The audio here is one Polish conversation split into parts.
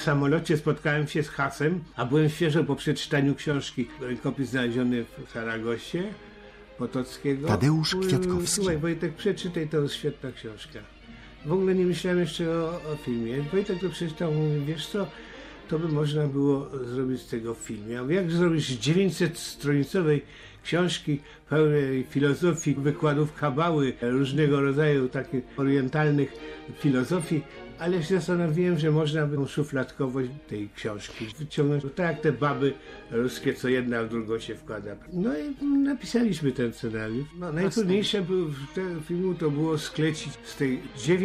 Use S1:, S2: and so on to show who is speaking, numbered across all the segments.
S1: samolocie spotkałem się z Hasem, a byłem świeżo po przeczytaniu książki, rękopis znaleziony w Saragosie Potockiego.
S2: Tadeusz Kwiatkowski.
S1: Słuchaj, Wojtek, przeczytaj, to jest świetna książka. W ogóle nie myślałem jeszcze o filmie. Wojtek to przeczytał, mówi, wiesz co, to by można było zrobić z tego film. Ja mówię, jak zrobić 900-stronicowej książki pełnej filozofii, wykładów kabały, różnego rodzaju takich orientalnych filozofii, ale się zastanowiłem, że można by szufladkowość tej książki wyciągnąć, tak jak te baby ruskie, co jedna w drugą się wkłada. No i napisaliśmy ten scenariusz. No, najtrudniejsze w tym filmu to było sklecić z tej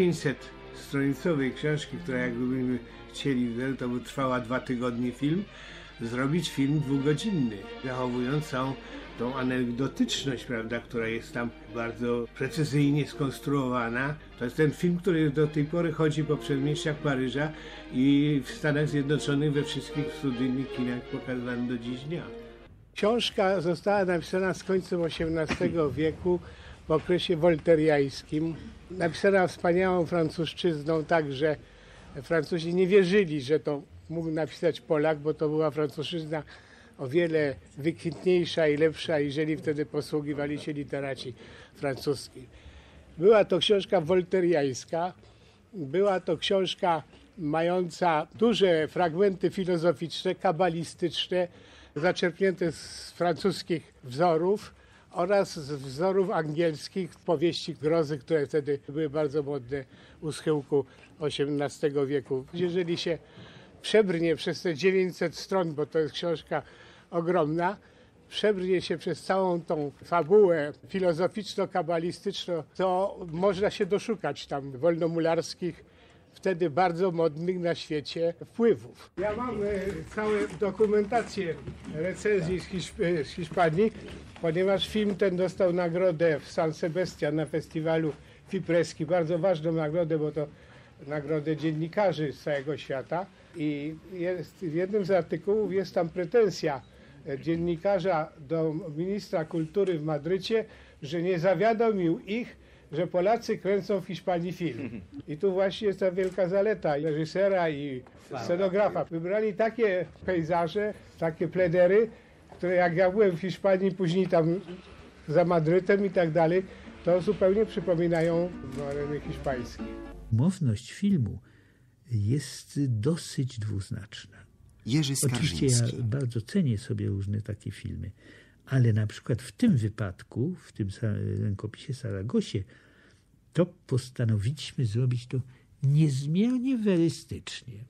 S1: 900-stronicowej książki, która jakbyśmy chcieli, to by trwała 2 tygodnie film, zrobić film 2-godzinny, zachowując całą tą anegdotyczność, prawda, która jest tam bardzo precyzyjnie skonstruowana. To jest ten film, który do tej pory chodzi po przedmieściach Paryża i w Stanach Zjednoczonych we wszystkich studyjnych kinach pokazywany do dziś dnia. Książka została napisana z końcem XVIII wieku w okresie wolteriańskim. Napisana wspaniałą francuszczyzną, tak że Francuzi nie wierzyli, że to mógł napisać Polak, bo to była francuszczyzna o wiele wykwintniejsza i lepsza, jeżeli wtedy posługiwali się literaci francuskiej. Była to książka wolteriańska, była to książka mająca duże fragmenty filozoficzne, kabalistyczne, zaczerpnięte z francuskich wzorów oraz z wzorów angielskich, powieści grozy, które wtedy były bardzo modne u schyłku XVIII wieku. Jeżeli się przebrnie przez te 900 stron, bo to jest książka ogromna, przebrnie się przez całą tą fabułę filozoficzno-kabalistyczną, to można się doszukać tam wolnomularskich, wtedy bardzo modnych na świecie wpływów. Ja mam całą dokumentację recenzji z Hiszpanii, ponieważ film ten dostał nagrodę w San Sebastian na festiwalu Fipreski, bardzo ważną nagrodę, bo to nagrodę dziennikarzy z całego świata. I w jednym z artykułów jest tam pretensja dziennikarza do ministra kultury w Madrycie, że nie zawiadomił ich, że Polacy kręcą w Hiszpanii film. I tu właśnie jest ta wielka zaleta reżysera i scenografa. Wybrali takie pejzaże, takie plenery, które jak ja byłem w Hiszpanii, później tam za Madrytem i tak dalej, to zupełnie przypominają areny hiszpańskie.
S3: Umowność filmu jest dosyć dwuznaczna.
S2: Jerzy
S3: Oczywiście ja
S2: Skarżyński.
S3: bardzo cenię sobie różne takie filmy, ale na przykład w tym wypadku, w tym rękopisie Saragosie, to postanowiliśmy zrobić to niezmiernie werystycznie.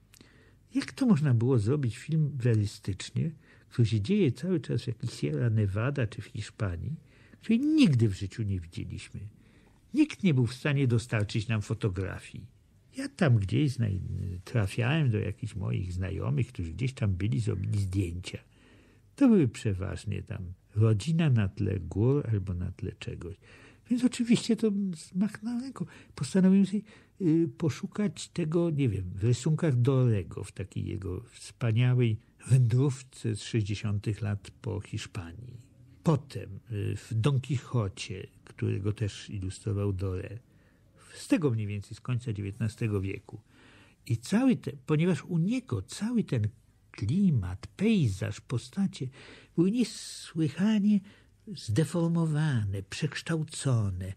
S3: Jak to można było zrobić film werystycznie, który się dzieje cały czas w jakiejś Sierra Nevada czy w Hiszpanii, której nigdy w życiu nie widzieliśmy. Nikt nie był w stanie dostarczyć nam fotografii. Ja tam gdzieś trafiałem do jakichś moich znajomych, którzy gdzieś tam byli, zrobili zdjęcia. To były przeważnie tam rodzina na tle gór albo na tle czegoś. Więc oczywiście to machnąłem ręką. Postanowiłem sobie poszukać tego, nie wiem, w rysunkach Dorego, w takiej jego wspaniałej wędrówce z 60. lat po Hiszpanii. Potem w Don Quixocie, którego też ilustrował Doré. Z tego mniej więcej z końca XIX wieku. I ponieważ u niego cały ten klimat, pejzaż, postacie były niesłychanie zdeformowane, przekształcone,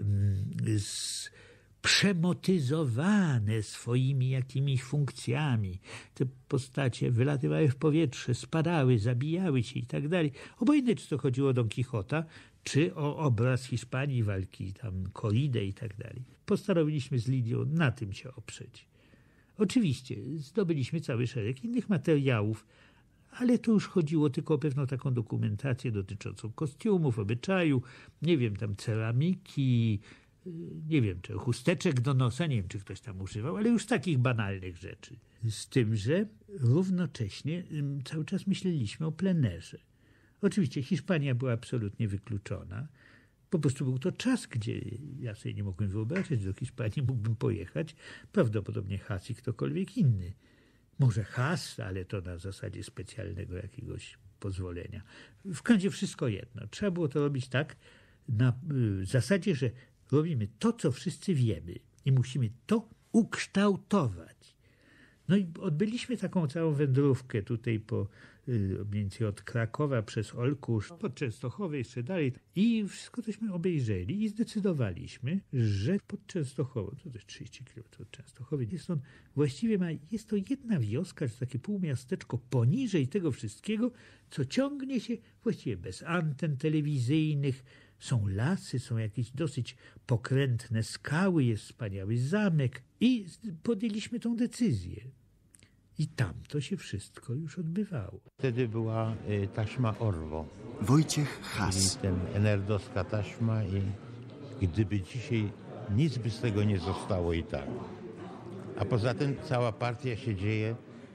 S3: przemotyzowane swoimi jakimiś funkcjami. Te postacie wylatywały w powietrze, spadały, zabijały się i tak dalej. Obojętnie, czy to chodziło o Don Quixota, czy o obraz Hiszpanii, walki tam Corridę i tak dalej. Postanowiliśmy z Lidią na tym się oprzeć. Oczywiście zdobyliśmy cały szereg innych materiałów, ale to już chodziło tylko o pewną taką dokumentację dotyczącą kostiumów, obyczaju, nie wiem, tam ceramiki, nie wiem, czy chusteczek do nosa, nie wiem, czy ktoś tam używał, ale już takich banalnych rzeczy. Z tym, że równocześnie cały czas myśleliśmy o plenerze. Oczywiście Hiszpania była absolutnie wykluczona. Po prostu był to czas, gdzie ja sobie nie mogłem wyobrazić, że do Hiszpanii mógłbym pojechać. Prawdopodobnie Has i ktokolwiek inny. Może Has, ale to na zasadzie specjalnego jakiegoś pozwolenia. W końcu wszystko jedno. Trzeba było to robić tak, na zasadzie, że robimy to, co wszyscy wiemy i musimy to ukształtować. No i odbyliśmy taką całą wędrówkę tutaj mniej więcej od Krakowa przez Olkusz, pod Częstochowę jeszcze dalej. I wszystko tośmy obejrzeli i zdecydowaliśmy, że pod Częstochową, to jest 30 km od Częstochowy, jest to jedna wioska, czy takie półmiasteczko poniżej tego wszystkiego, co ciągnie się właściwie bez anten telewizyjnych. Są lasy, są jakieś dosyć pokrętne skały, jest wspaniały zamek i podjęliśmy tą decyzję. I tam to się wszystko już odbywało.
S2: Wtedy była taśma Orwo.
S4: Wojciech Has.
S2: Czyli ten enerdowska taśma i gdyby dzisiaj nic by z tego nie zostało i tak. A poza tym cała partia się dzieje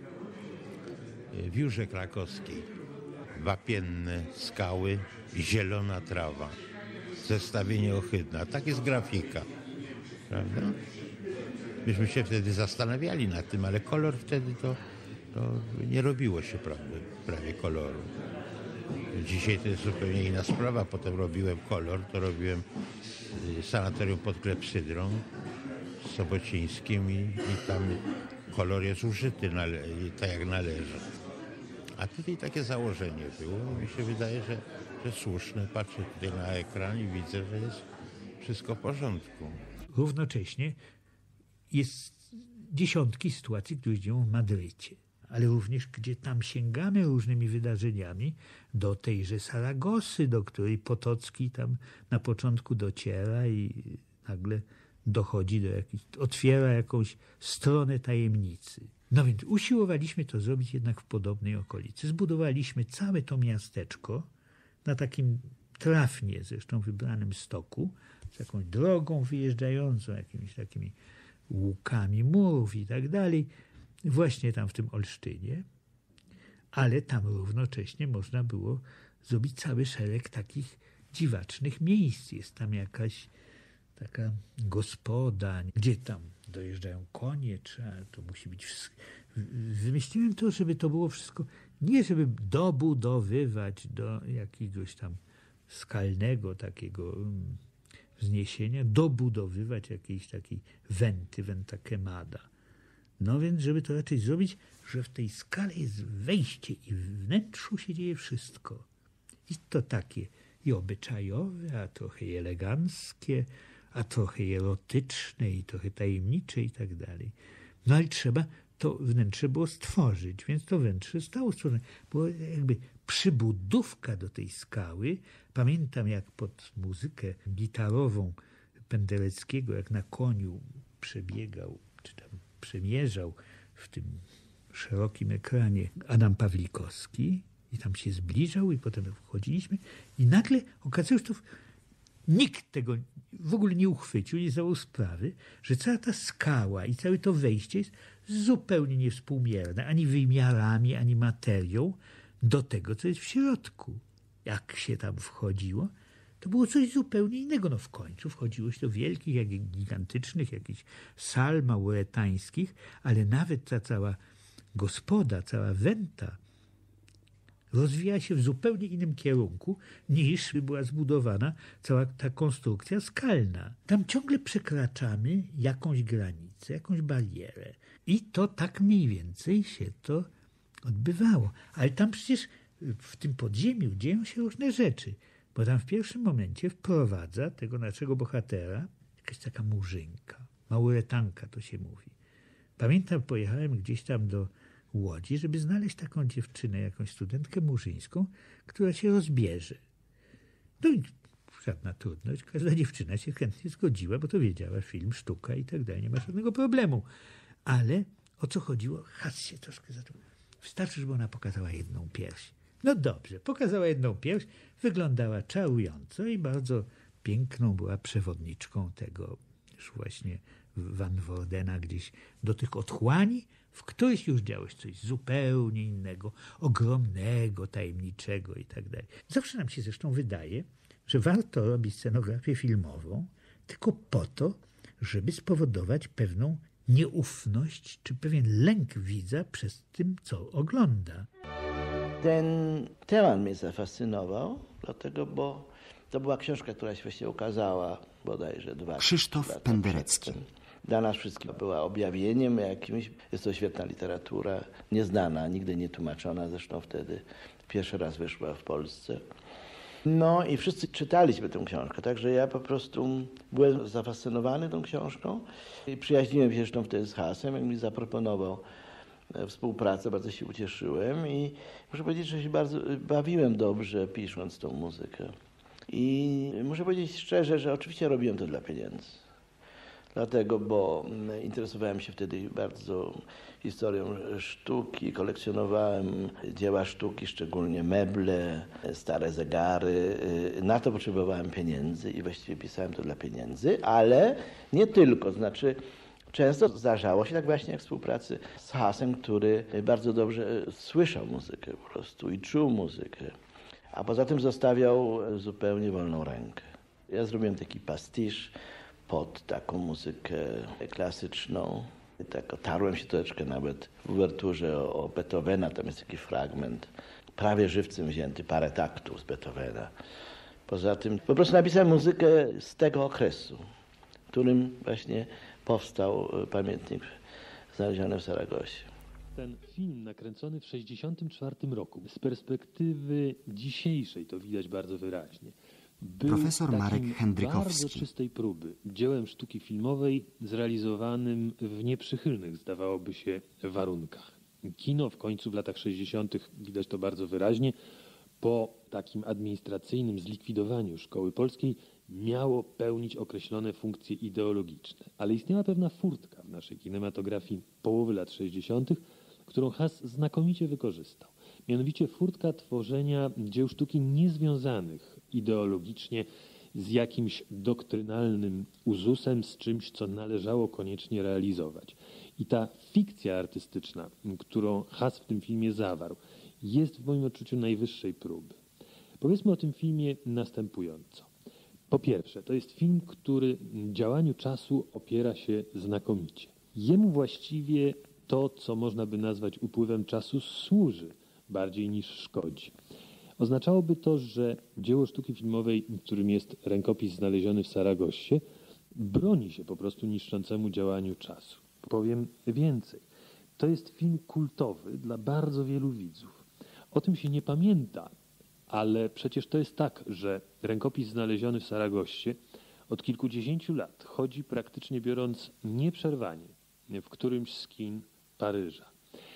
S2: w Jurze Krakowskiej. Wapienne skały, zielona trawa, zestawienie ohydne. Tak jest grafika, prawda? Myśmy się wtedy zastanawiali nad tym, ale kolor wtedy to nie robiło się prawie koloru. Dzisiaj to jest zupełnie inna sprawa. Potem robiłem kolor, to robiłem sanatorium pod Klepsydrą z Sobocińskim i tam kolor jest użyty tak jak należy. A tutaj takie założenie było. Mi się wydaje, że słuszne. Patrzę tutaj na ekran i widzę, że jest wszystko w porządku.
S3: Równocześnie jest dziesiątki sytuacji, które dzieją w Madrycie, ale również gdzie tam sięgamy różnymi wydarzeniami do tejże Saragosy, do której Potocki tam na początku dociera i nagle dochodzi otwiera jakąś stronę tajemnicy. No więc usiłowaliśmy to zrobić jednak w podobnej okolicy. Zbudowaliśmy całe to miasteczko na takim trafnie zresztą wybranym stoku, z jakąś drogą wyjeżdżającą, jakimiś takimi łukami murów i tak dalej, właśnie tam w tym Olsztynie, ale tam równocześnie można było zrobić cały szereg takich dziwacznych miejsc. Jest tam jakaś taka gospoda, gdzie tam dojeżdżają konie, to musi być wszystko. Wymyśliłem to, żeby to było wszystko, nie żeby dobudowywać do jakiegoś tam skalnego takiego wzniesienia, dobudowywać jakiejś takiej wenta Quemada. No więc, żeby to raczej zrobić, że w tej skale jest wejście i w wnętrzu się dzieje wszystko. I to takie i obyczajowe, a trochę i eleganckie, a trochę erotyczne i trochę tajemnicze i tak dalej. No ale trzeba to wnętrze było stworzyć, więc to wnętrze zostało stworzone. Była jakby przybudówka do tej skały. Pamiętam, jak pod muzykę gitarową Pendereckiego, jak na koniu przebiegał, czy tam przemierzał w tym szerokim ekranie Adam Pawlikowski i tam się zbliżał i potem wchodziliśmy i nagle okazało się, że nikt tego w ogóle nie uchwycił, nie zdawał sprawy, że cała ta skała i całe to wejście jest zupełnie niewspółmierne ani wymiarami, ani materią do tego, co jest w środku. Jak się tam wchodziło, to było coś zupełnie innego. No w końcu wchodziło się do wielkich, jak gigantycznych jakichś sal mauretańskich, ale nawet ta cała gospoda, cała wenta rozwija się w zupełnie innym kierunku, niż była zbudowana cała ta konstrukcja skalna. Tam ciągle przekraczamy jakąś granicę, jakąś barierę. I to tak mniej więcej się to odbywało. Ale tam przecież w tym podziemiu dzieją się różne rzeczy, bo tam w pierwszym momencie wprowadza tego naszego bohatera jakaś taka murzynka, mauretanka to się mówi. Pamiętam, pojechałem gdzieś tam do Łodzi, żeby znaleźć taką dziewczynę, jakąś studentkę murzyńską, która się rozbierze. No i żadna trudność, każda dziewczyna się chętnie zgodziła, bo to wiedziała, film, sztuka i tak dalej, nie ma żadnego problemu. Ale o co chodziło? Has się troszkę zaczął. Wystarczy, żeby ona pokazała jedną pierś. No dobrze, pokazała jedną pierś, wyglądała czarująco i bardzo piękną była przewodniczką tego już właśnie Van Wordena gdzieś do tych otchłani, w których już działo się coś zupełnie innego, ogromnego, tajemniczego i tak dalej. Zawsze nam się zresztą wydaje, że warto robić scenografię filmową tylko po to, żeby spowodować pewną nieufność czy pewien lęk widza przez tym, co ogląda.
S5: Ten temat mnie zafascynował, dlatego, bo to była książka, która się właśnie ukazała bodajże 2
S4: Krzysztof
S5: lata
S4: Penderecki.
S5: przed dla nas wszystkich była objawieniem jakimś. Jest to świetna literatura, nieznana, nigdy nie tłumaczona, zresztą wtedy pierwszy raz wyszła w Polsce. No i wszyscy czytaliśmy tę książkę, także ja po prostu byłem zafascynowany tą książką i przyjaźniłem się zresztą wtedy z Hassem, jak mi zaproponował współpracę, bardzo się ucieszyłem i muszę powiedzieć, że się bardzo bawiłem dobrze pisząc tą muzykę. I muszę powiedzieć szczerze, że oczywiście robiłem to dla pieniędzy. Dlatego, bo interesowałem się wtedy bardzo historią sztuki, kolekcjonowałem dzieła sztuki, szczególnie meble, stare zegary. Na to potrzebowałem pieniędzy i właściwie pisałem to dla pieniędzy, ale nie tylko. Znaczy, często zdarzało się tak właśnie jak w współpracy z Hassem, który bardzo dobrze słyszał muzykę po prostu i czuł muzykę. A poza tym zostawiał zupełnie wolną rękę. Ja zrobiłem taki pastisz pod taką muzykę klasyczną. Tak otarłem się troszeczkę nawet w uwerturze o Beethovena, tam jest taki fragment, prawie żywcem wzięty, parę taktów z Beethovena. Poza tym po prostu napisałem muzykę z tego okresu, w którym właśnie powstał pamiętnik znaleziony w Saragosie.
S6: Ten film nakręcony w 1964 roku, z perspektywy dzisiejszej to widać bardzo wyraźnie, był
S4: Profesor Marek
S6: takim
S4: Hendrykowski.
S6: bardzo czystej próby dziełem sztuki filmowej zrealizowanym w nieprzychylnych, zdawałoby się, warunkach. Kino w końcu w latach 60. widać to bardzo wyraźnie, po takim administracyjnym zlikwidowaniu szkoły polskiej miało pełnić określone funkcje ideologiczne. Ale istniała pewna furtka w naszej kinematografii połowy lat 60., którą Hass znakomicie wykorzystał. Mianowicie furtka tworzenia dzieł sztuki niezwiązanych ideologicznie z jakimś doktrynalnym uzusem, z czymś, co należało koniecznie realizować. I ta fikcja artystyczna, którą Hass w tym filmie zawarł, jest w moim odczuciu najwyższej próby. Powiedzmy o tym filmie następująco. Po pierwsze, to jest film, który w działaniu czasu opiera się znakomicie. Jemu właściwie to, co można by nazwać upływem czasu, służy bardziej niż szkodzi. Oznaczałoby to, że dzieło sztuki filmowej, którym jest rękopis znaleziony w Saragossie, broni się po prostu niszczącemu działaniu czasu. Powiem więcej. To jest film kultowy dla bardzo wielu widzów. O tym się nie pamięta, ale przecież to jest tak, że rękopis znaleziony w Saragossie od kilkudziesięciu lat chodzi praktycznie biorąc nieprzerwanie w którymś z kin Paryża.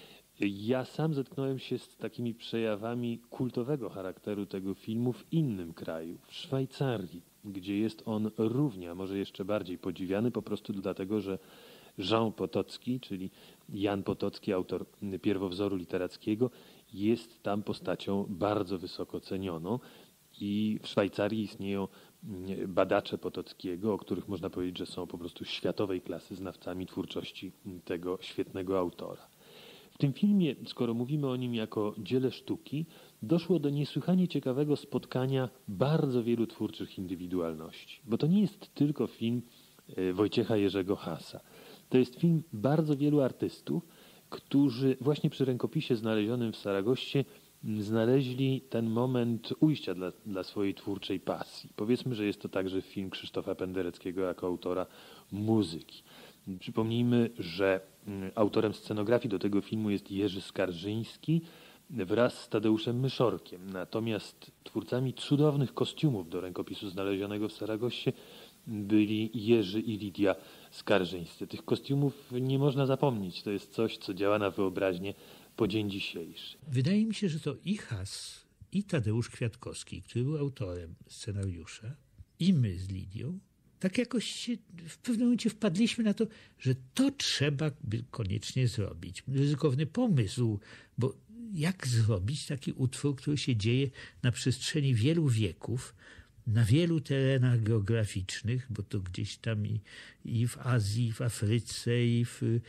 S6: Ja sam zetknąłem się z takimi przejawami kultowego charakteru tego filmu w innym kraju, w Szwajcarii, gdzie jest on równie, a może jeszcze bardziej podziwiany, po prostu dlatego, że Jean Potocki, czyli Jan Potocki, autor pierwowzoru literackiego, jest tam postacią bardzo wysoko cenioną i w Szwajcarii istnieją badacze Potockiego, o których można powiedzieć, że są po prostu światowej klasy znawcami twórczości tego świetnego autora. W tym filmie, skoro mówimy o nim jako dziele sztuki, doszło do niesłychanie ciekawego spotkania bardzo wielu twórczych indywidualności. Bo to nie jest tylko film Wojciecha Jerzego Hassa. To jest film bardzo wielu artystów, którzy właśnie przy rękopisie znalezionym w Saragossie znaleźli ten moment ujścia dla swojej twórczej pasji. Powiedzmy, że jest to także film Krzysztofa Pendereckiego jako autora muzyki. Przypomnijmy, że autorem scenografii do tego filmu jest Jerzy Skarżyński wraz z Tadeuszem Myszorkiem. Natomiast twórcami cudownych kostiumów do rękopisu znalezionego w Saragossie byli Jerzy i Lidia Skarżyńscy. Tych kostiumów nie można zapomnieć. To jest coś, co działa na wyobraźnię po dzień dzisiejszy.
S3: Wydaje mi się, że to i Hass, i Tadeusz Kwiatkowski, który był autorem scenariusza, i my z Lidią, tak jakoś się w pewnym momencie wpadliśmy na to, że to trzeba by koniecznie zrobić. Ryzykowny pomysł, bo jak zrobić taki utwór, który się dzieje na przestrzeni wielu wieków, na wielu terenach geograficznych, bo to gdzieś tam i w Azji, i w Afryce, i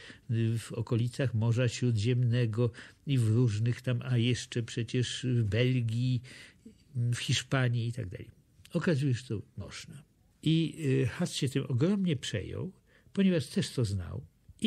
S3: w okolicach Morza Śródziemnego, i w różnych tam, a jeszcze przecież w Belgii, w Hiszpanii i tak dalej. Okazuje się, że to można. I Hass się tym ogromnie przejął, ponieważ też to znał.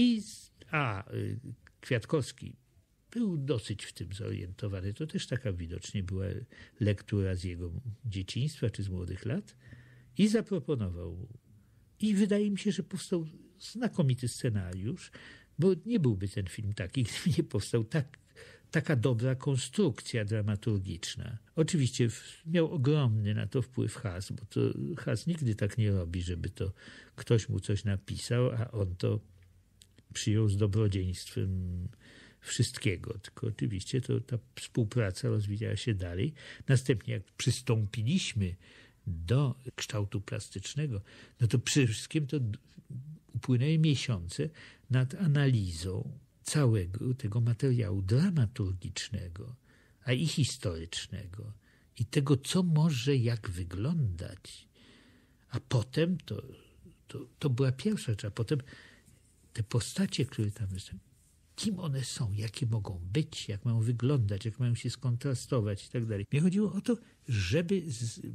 S3: Kwiatkowski był dosyć w tym zorientowany. To też taka widocznie była lektura z jego dzieciństwa czy z młodych lat. I zaproponował. I wydaje mi się, że powstał znakomity scenariusz, bo nie byłby ten film taki, gdyby nie powstał taka dobra konstrukcja dramaturgiczna. Oczywiście miał ogromny na to wpływ Haas, bo to Haas nigdy tak nie robi, żeby to ktoś mu coś napisał, a on to przyjął z dobrodziejstwem wszystkiego. Tylko oczywiście ta współpraca rozwijała się dalej. Następnie jak przystąpiliśmy do kształtu plastycznego, no to przede wszystkim to upłynęły miesiące nad analizą całego tego materiału dramaturgicznego, a i historycznego i tego, co może jak wyglądać. A potem to była pierwsza rzecz, a potem te postacie, które tam są, kim one są, jakie mogą być, jak mają wyglądać, jak mają się skontrastować i tak dalej. Mnie chodziło o to, żeby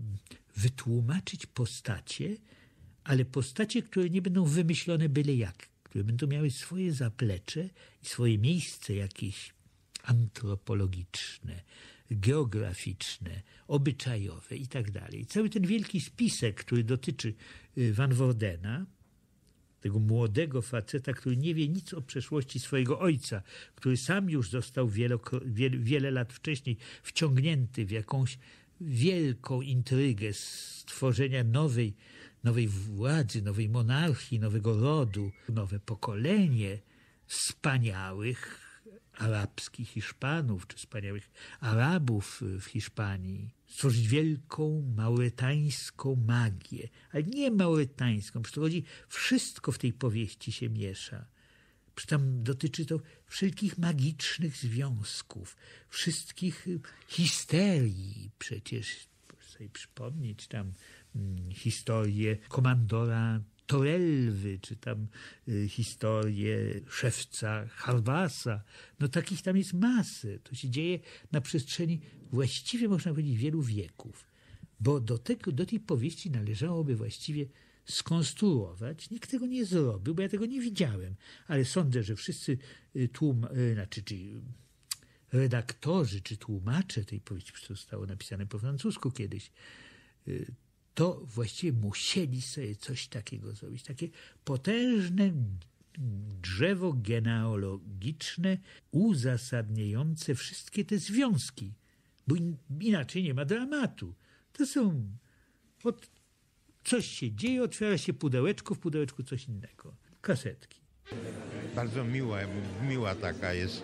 S3: wytłumaczyć postacie, ale postacie, które nie będą wymyślone byle jak, które będą miały swoje zaplecze i swoje miejsce jakieś antropologiczne, geograficzne, obyczajowe i tak dalej. Cały ten wielki spisek, który dotyczy Van Wordena, tego młodego faceta, który nie wie nic o przeszłości swojego ojca, który sam już został wiele lat wcześniej wciągnięty w jakąś wielką intrygę stworzenia nowej władzy, nowej monarchii, nowego rodu, nowe pokolenie wspaniałych arabskich Hiszpanów, czy wspaniałych Arabów w Hiszpanii. Stworzyć wielką mauretańską magię. Ale nie mauretańską, przecież to chodzi, wszystko w tej powieści się miesza. Przecież tam dotyczy to wszelkich magicznych związków, wszystkich histerii. Przecież, proszę sobie przypomnieć tam historię komandora Torelwy, czy tam historię szewca Harvasa. No takich tam jest masy. To się dzieje na przestrzeni właściwie, można powiedzieć, wielu wieków. Bo do tej powieści należałoby właściwie skonstruować. Nikt tego nie zrobił, bo ja tego nie widziałem. Ale sądzę, że wszyscy czy redaktorzy, czy tłumacze tej powieści, to zostało napisane po francusku kiedyś, to właściwie musieli sobie coś takiego zrobić. Takie potężne drzewo genealogiczne uzasadniające wszystkie te związki. Bo inaczej nie ma dramatu. To są... coś się dzieje, otwiera się pudełeczko, w pudełeczku coś innego. Kasetki.
S2: Bardzo miła taka jest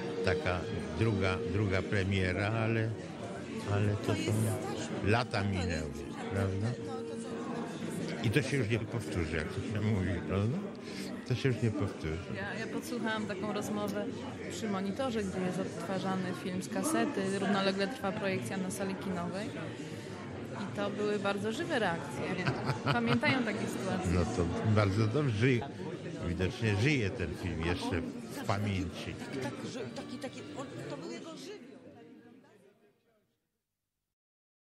S2: druga premiera, ale to są lata minęły, prawda? I to się już nie powtórzy, jak to się mówi, prawda? To się już nie powtórzy.
S7: Ja podsłuchałam taką rozmowę przy monitorze, gdzie jest odtwarzany film z kasety. Równolegle trwa projekcja na sali kinowej. I to były bardzo żywe reakcje. Pamiętają takie sytuacje?
S2: No to bardzo dobrze. Widocznie żyje ten film jeszcze w pamięci.
S4: To był jego żywioł.